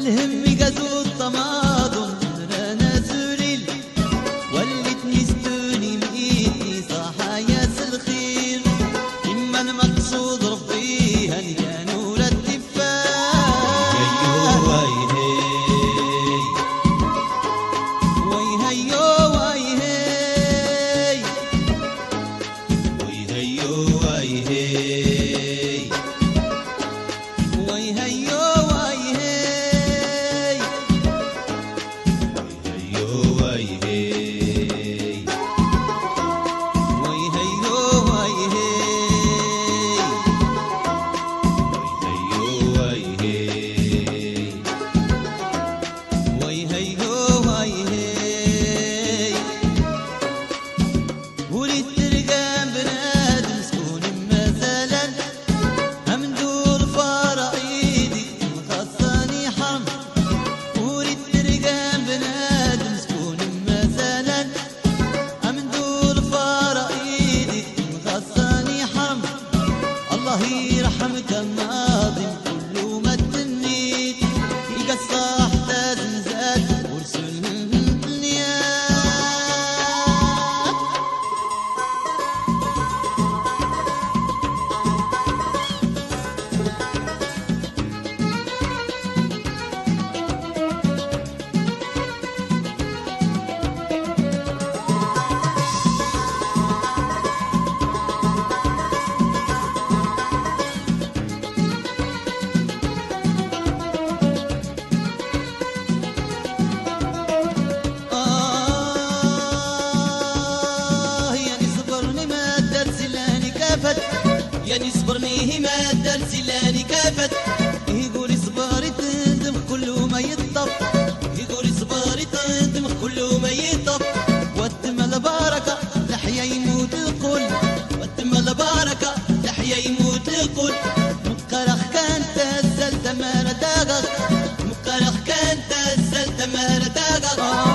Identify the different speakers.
Speaker 1: الهم قدو الطماطم رانا زوليل وليت نستوني مئيتي صحايا الخير إما المقصود ربيها يا نور التفاح
Speaker 2: واي
Speaker 1: هيو واي هي
Speaker 2: واي هيو واي هي
Speaker 1: واي هيو واي هي
Speaker 2: هيو واي هي
Speaker 1: واي هيو واي هي
Speaker 2: هيو واي هي
Speaker 1: واي هيو واي هي وليد ترقى بنادم سكون مثلا همدور فرائيدي مخصني حرم وليد ترقى بنادم سكون مثلا همدور فرائيدي مخصني حرم الله يرحمك الناظم كل ما تنيت يقصح تزنزات ورسل الدنيا يعني صبرني ما الدرس لاني كافت يعني صبرني ما الدرس لاني كافت يقول صبري تندم كل ما يطف يقول صبري تندم كل ما يطف واتم البركة لحيا يموت الكل واتم البركة لحيا يموت الكل مقرخ كان تزلت ما رداغك مقرخ كان تزلت ما رداغك